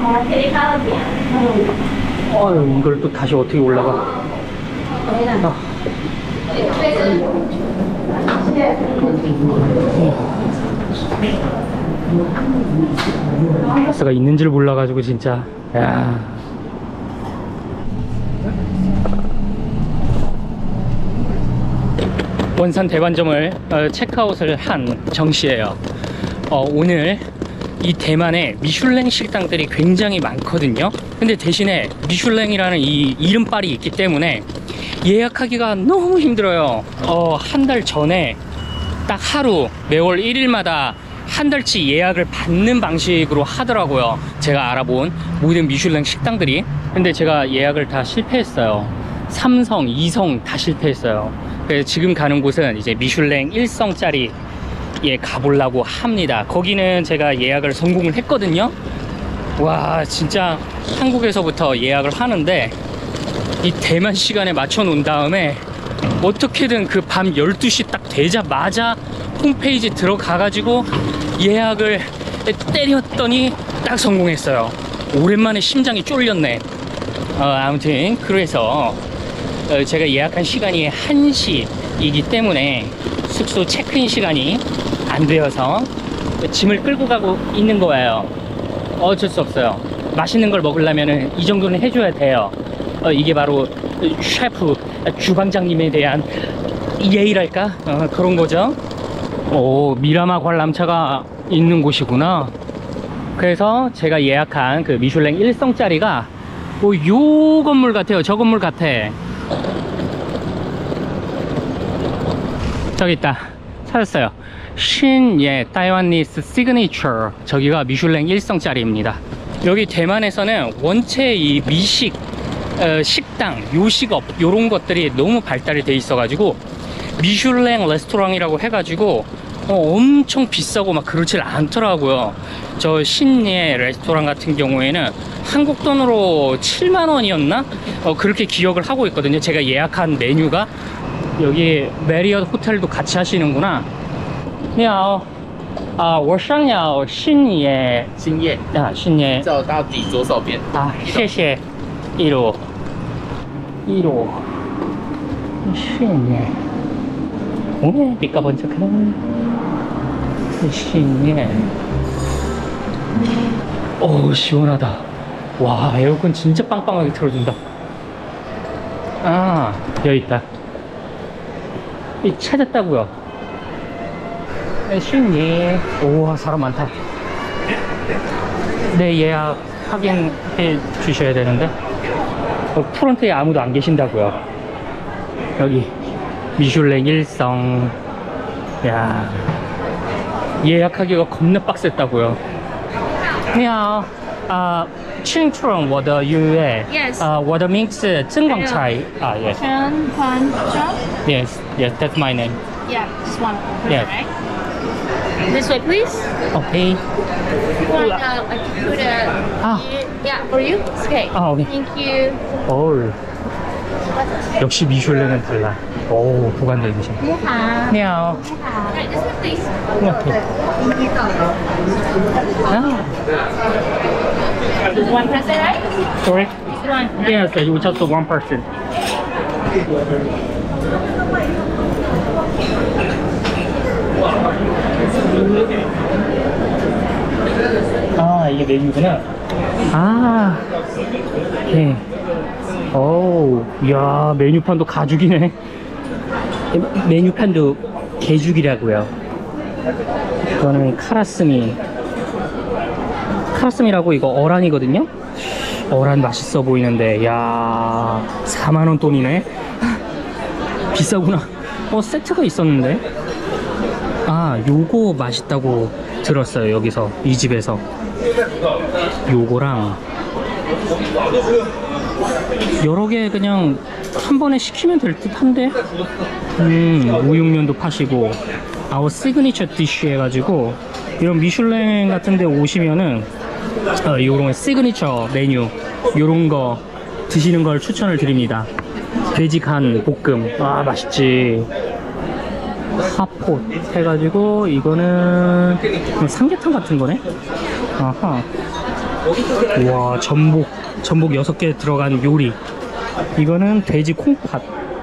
어휴, 이걸 또 다시 어떻게 올라가? 버스가 있는 줄 몰라가지고 진짜. 야. 원산 대관점을 체크아웃을 한 정씨예요. 오늘 이 대만에 미슐랭 식당들이 굉장히 많거든요. 근데 대신에 미슐랭이라는 이 이름빨이 있기 때문에 예약하기가 너무 힘들어요. 한 달 전에 딱 하루 매월 1일마다 한 달치 예약을 받는 방식으로 하더라고요. 제가 알아본 모든 미슐랭 식당들이. 근데 제가 예약을 다 실패했어요. 3성, 2성 다 실패했어요. 그래서 지금 가는 곳은 이제 미슐랭 1성짜리 예, 가보려고 합니다. 거기는 제가 예약을 성공을 했거든요. 와, 진짜 한국에서부터 예약을 하는데 이 대만 시간에 맞춰 놓은 다음에 어떻게든 그 밤 12시 딱 되자마자 홈페이지 들어가 가지고 예약을 때렸더니 딱 성공했어요. 오랜만에 심장이 쫄렸네. 아무튼 그래서 제가 예약한 시간이 1시이기 때문에 숙소 체크인 시간이 안 되어서 짐을 끌고 가고 있는 거예요. 어쩔 수 없어요. 맛있는 걸 먹으려면 이 정도는 해줘야 돼요. 이게 바로 셰프, 주방장님에 대한 예의랄까? 그런 거죠. 오, 미라마 관람차가 있는 곳이구나. 그래서 제가 예약한 그 미슐랭 1성짜리가 요 건물 같아요. 저 건물 같아. 저기 있다. 찾았어요. 신예 타이완니스 시그니처. 저기가 미슐랭 1성짜리입니다. 여기 대만에서는 원체 이 미식 식당, 요식업 요런 것들이 너무 발달이 돼 있어 가지고 미슐랭 레스토랑이라고 해가지고 엄청 비싸고 막 그렇질 않더라고요. 저 신예 레스토랑 같은 경우에는 한국 돈으로 7만원이었나? 그렇게 기억을 하고 있거든요. 제가 예약한 메뉴가. 여기 메리엇 호텔도 같이 하시는구나. 你好，我想要新耶， 兴业新耶叫到底左手边谢谢。一路，新耶，오늘 비가 번쩍하네. 신예. 오, 시원하다. 와, 에어컨 진짜 빵빵하게 틀어준다. 아, 여기 있다. 찾았다고요. 신예. 우와, 사람 많다. 네, 예약 확인해 주셔야 되는데 프론트에 아무도 안 계신다고요. 여기 미슐랭 1성. 야, 예약하기가 겁나 빡셌다고요. 你好，清楚我的预约。 Yes. 我的名字曾广才。Yes. Chen Pan Chong? Yes, that's my name. Yeah, just one. Yes. Right. This way, please. Okay. You want like to put a yeah for you? It's okay. Okay. Thank you. 오, 역시 미슐랭은 달라. 오, 보관되어 계시네. 你好。 你好。 Right, this way, please. Okay. Just one person, right? Sorry. Just one. Yes, you just one person. 이게 메뉴구나. 오케이. 오우, 이야, 메뉴판도 가죽이네. 메뉴판도 개죽이라고요. 이거는 카라스미라고. 이거 어란이거든요. 어란 맛있어 보이는데, 야, 4만원 돈이네. 비싸구나. 세트가 있었는데. 요거 맛있다고 들었어요. 여기서, 이 집에서. 요거랑 여러 개 그냥 한 번에 시키면 될 듯 한데. 우육면도 파시고, 아워 시그니처 디쉬 해가지고, 이런 미슐랭 같은 데 오시면은 요런 시그니처 메뉴 요런 거 드시는 걸 추천을 드립니다. 돼지 간 볶음. 맛있지. 하폿 해가지고, 이거는 삼계탕 같은 거네. 아하. 와, 전복 6개 들어간 요리. 이거는 돼지 콩팥.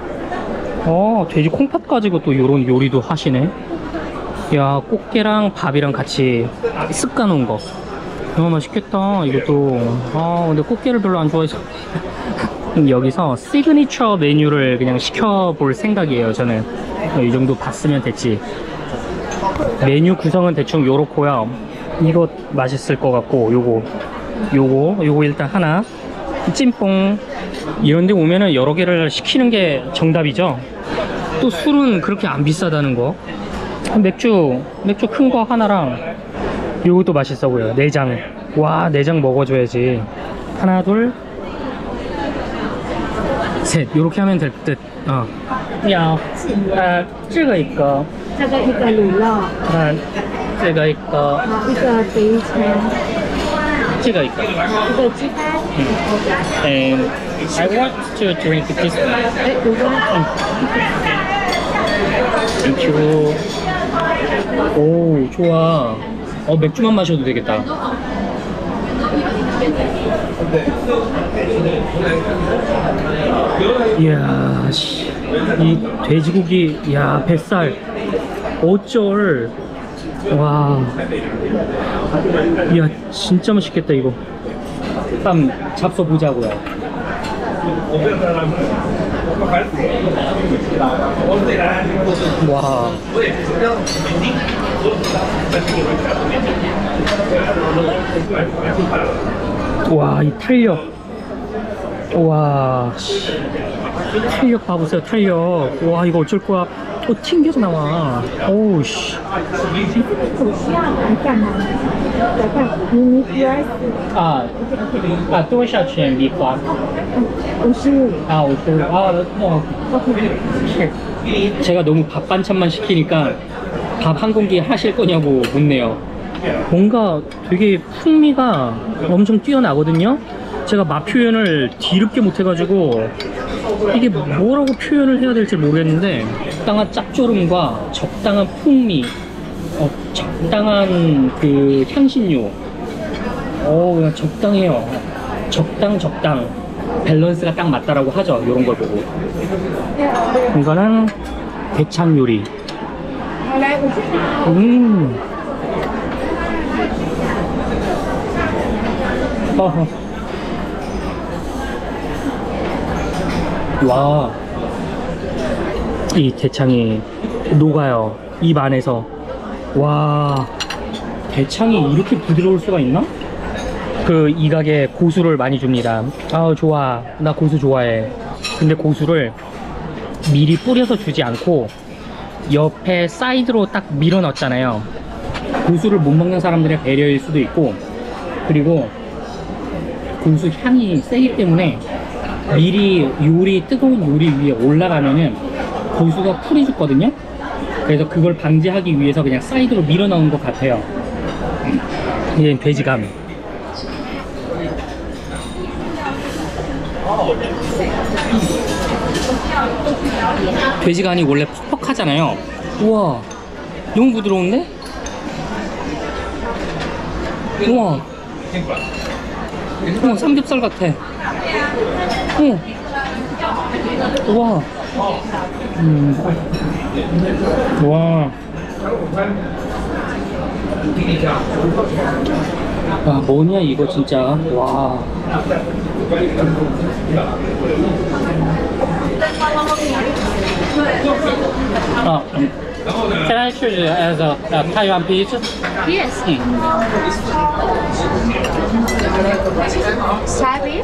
돼지 콩팥 가지고 또 요런 요리도 하시네. 야, 꽃게랑 밥이랑 같이 쓱 가놓은 거. 맛있겠다 이것도. 근데 꽃게를 별로 안 좋아해서 여기서 시그니처 메뉴를 그냥 시켜볼 생각이에요. 저는 이 정도 봤으면 됐지. 메뉴 구성은 대충 요렇고요. 이거 맛있을 것 같고, 요거 일단 하나. 찜뽕. 이런데 오면은 여러 개를 시키는 게 정답이죠. 또 술은 그렇게 안 비싸다는 거. 맥주 큰 거 하나랑 요것도 맛있어 보여요. 내장. 와, 내장 먹어줘야지. 하나, 둘, 셋. 요렇게 하면 될 듯. 야, 这个一个这个一个卤肉， 这个一个一个肥肠， 这个一个一个鸡蛋。 And I want to drink this one. 哎，有吗？ Thank you. 오, 좋아. 맥주만 마셔도 되겠다. 이야, 이 돼지고기, 야, 뱃살, 어쩔. 와, 이야, 진짜 맛있겠다 이거. 한번 잡숴 보자고요. 와. 와, 이 탄력. 와, 탄력 봐보세요, 탄력. 와, 이거 어쩔 거야. 튕겨서 나와. 오우, 씨. 不需要来干嘛？来看迷你 US， 多少钱米花？ 55。 50. 제가 너무 밥 반찬만 시키니까 밥 한 공기 하실 거냐고 묻네요. 뭔가 되게 풍미가 엄청 뛰어나거든요. 제가 맛 표현을 뒤늦게 못해가지고 이게 뭐라고 표현을 해야 될지 모르겠는데, 적당한 짭조름과 적당한 풍미, 적당한 그 향신료, 그냥 적당해요. 적당 밸런스가 딱 맞다라고 하죠. 이런 걸 보고. 이거는 대창 요리. 와, 이 대창이 녹아요, 입 안에서. 와, 대창이 이렇게 부드러울 수가 있나? 그 이 가게 고수를 많이 줍니다. 좋아, 나 고수 좋아해. 근데 고수를 미리 뿌려서 주지 않고 옆에 사이드로 딱 밀어 넣었잖아요. 고수를 못 먹는 사람들의 배려일 수도 있고, 그리고 고수 향이 세기 때문에 미리 뜨거운 요리 위에 올라가면은 고수가 풀이 죽거든요. 그래서 그걸 방지하기 위해서 그냥 사이드로 밀어 넣은 것 같아요. 이게 돼지감. 돼지간이 원래 퍽퍽하잖아요. 우와, 너무 부드러운데? 우와, 삼겹살 같아. 우와. 와. 와, 뭐냐 이거 진짜. 와. Can I choose as a Taiwan pizza? Yes. Savage.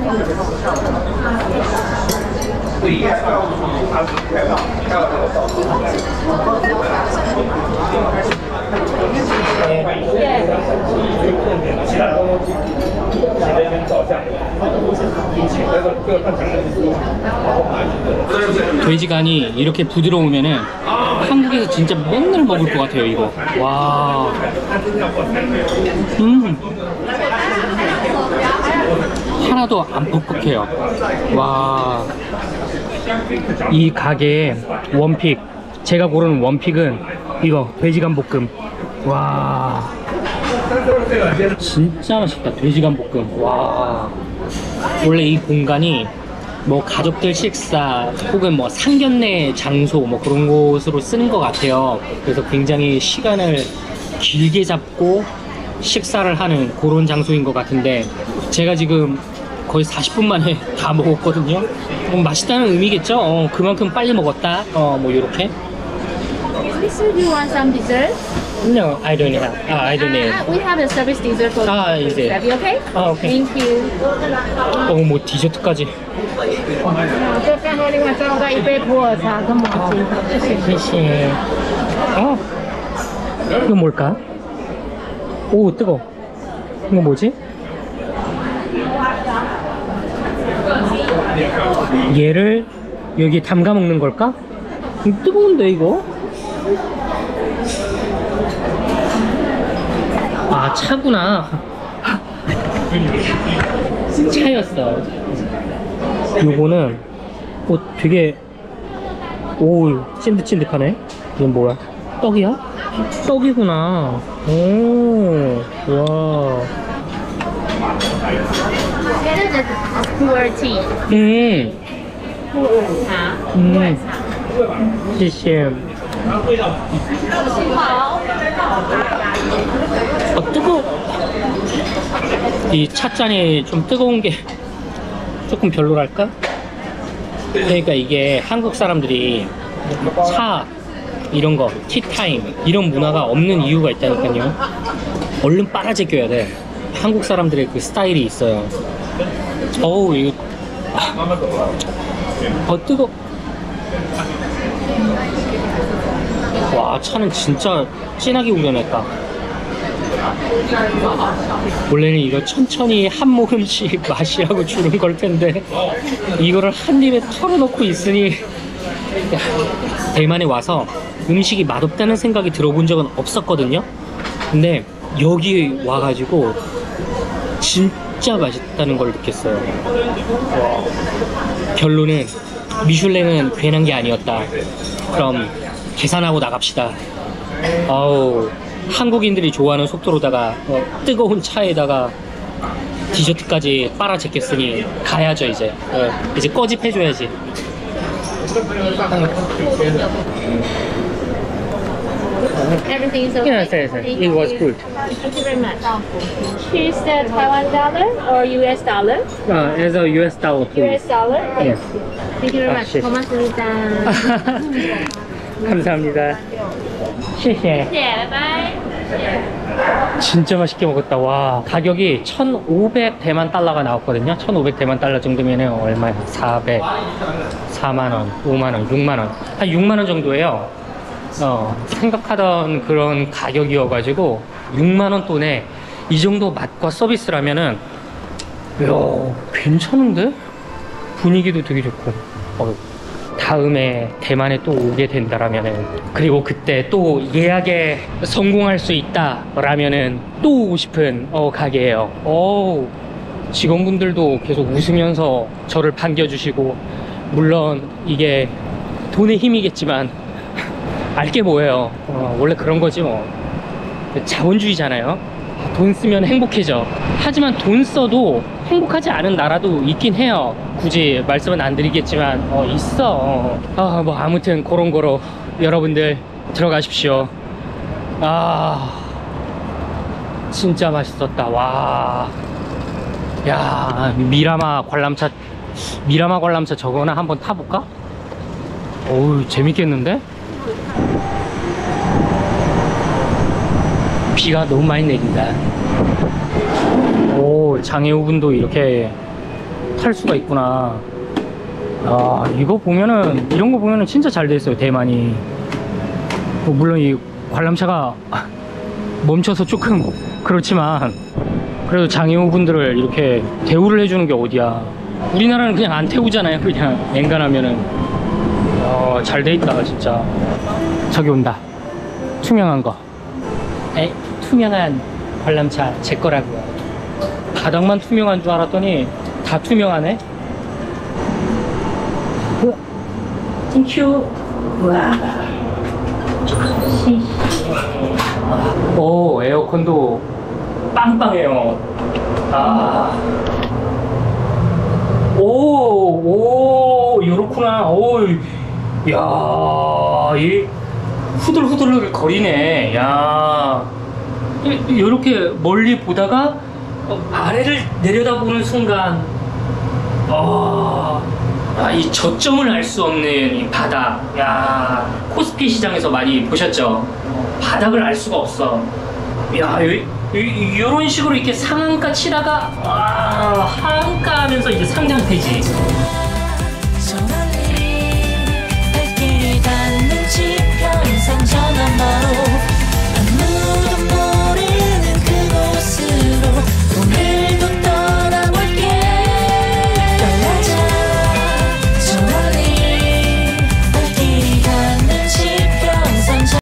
돼지간이 이렇게 부드러우면은 한국에서 진짜 맨날 먹을 것 같아요 이거. 와. 하나도 안 퍽퍽해요. 와. 이 가게의 원픽, 제가 고르는 원픽은 이거 돼지간 볶음. 와. 진짜 맛있다. 돼지간볶음. 와. 원래 이 공간이 뭐 가족들 식사 혹은 뭐 상견례 장소 뭐 그런 곳으로 쓰는 것 같아요. 그래서 굉장히 시간을 길게 잡고 식사를 하는 그런 장소인 것 같은데 제가 지금 거의 40분 만에 다 먹었거든요. 맛있다는 의미겠죠? 그만큼 빨리 먹었다. 뭐 이렇게. So do you want some dessert? No, I don't have. I don't need. We have a service dessert for you. is it? Are you okay? Okay. Thank you. 뭐 디저트까지. 这饭后另外再加一杯普洱茶跟毛巾，谢谢。 谢谢. 이거 뭘까? 오, 뜨거. 이거 뭐지? 얘를 여기에 담가 먹는 걸까? 뜨거운데 이거? 아, 차구나. 차였어. 요거는 되게 찐득찐득하네. 이건 뭐야? 떡이야? 떡이구나. 오, 와. This is普洱tea. 普洱茶。普洱茶。 谢谢. 뜨거워. 이 찻잔이 좀 뜨거운 게 조금 별로랄까? 그러니까 이게 한국 사람들이 차 이런 거 티타임 이런 문화가 없는 이유가 있다니까요. 얼른 빨아제껴야 돼. 한국 사람들의 그 스타일이 있어요. 어우 이거 뜨거. 와, 차는 진짜 진하게 우려냈다. 원래는 이거 천천히 한 모금씩 마시라고 주는 걸 텐데 이거를 한 입에 털어놓고 있으니. 대만에 와서 음식이 맛없다는 생각이 들어본 적은 없었거든요. 근데 여기 와가지고 진짜 맛있다는 걸 느꼈어요. 결론은 미슐랭은 괜한 게 아니었다. 그럼 계산하고 나갑시다. 아우, 한국인들이 좋아하는 속도로다가 뜨거운 차에다가 디저트까지 빨아 제꼈으니 가야죠. 이제 꺼집해줘야지. Everything is okay? Yes. It was good. Thank you very much. Here's the Taiwan dollar or US dollar? As a US dollar, please. US dollar? Yes. Thank you very much. 시. 고맙습니다. 감사합니다. 谢谢. 네, 바이바이. 진짜 맛있게 먹었다. 와, 가격이 1,500 대만 달러가 나왔거든요. 1,500 대만 달러 정도면은 얼마야? 400, 4만원, 5만원, 6만원. 한 6만원 정도예요. 생각하던 그런 가격이어가지고 6만원 돈에 이 정도 맛과 서비스라면은 이야, 괜찮은데? 분위기도 되게 좋고. 다음에 대만에 또 오게 된다라면은, 그리고 그때 또 예약에 성공할 수 있다라면은 또 오고 싶은 가게예요. 직원분들도 계속 웃으면서 저를 반겨주시고, 물론 이게 돈의 힘이겠지만 알게 뭐예요. 원래 그런 거지 뭐. 자본주의잖아요. 돈 쓰면 행복해져. 하지만 돈 써도 행복하지 않은 나라도 있긴 해요. 굳이 말씀은 안 드리겠지만 있어. 뭐 아무튼 그런 거로 여러분들 들어가십시오. 진짜 맛있었다. 와, 야, 미라마 관람차 저거나 한번 타볼까? 어우, 재밌겠는데? 비가 너무 많이 내린다. 오, 장애우분도 이렇게 탈 수가 있구나. 이거 보면은, 이런 거 보면은 진짜 잘 돼 있어요, 대만이. 물론 이 관람차가 멈춰서 조금 그렇지만 그래도 장애우분들을 이렇게 대우를 해주는 게 어디야. 우리나라는 그냥 안 태우잖아요. 그냥 엔간하면은. 잘 돼 있다 진짜. 저기 온다. 투명한 거. 투명한 관람차 제 거라고요. 바닥만 투명한 줄 알았더니 다 투명하네. 땡큐. 와. 오, 에어컨도 빵빵해요. 아. 오, 요렇구나. 오, 야, 이 후들후들 거리네. 야, 요렇게 멀리 보다가 아래를 내려다보는 순간, 이 저점을 알 수 없는 이 바다. 야, 코스피 시장에서 많이 보셨죠? 바닥을 알 수가 없어. 야, 요런 식으로 이렇게 상한가 치다가 하한가 하면서 이제 상장폐지. 저 멀리 발길이 닿는 지평선 전환로로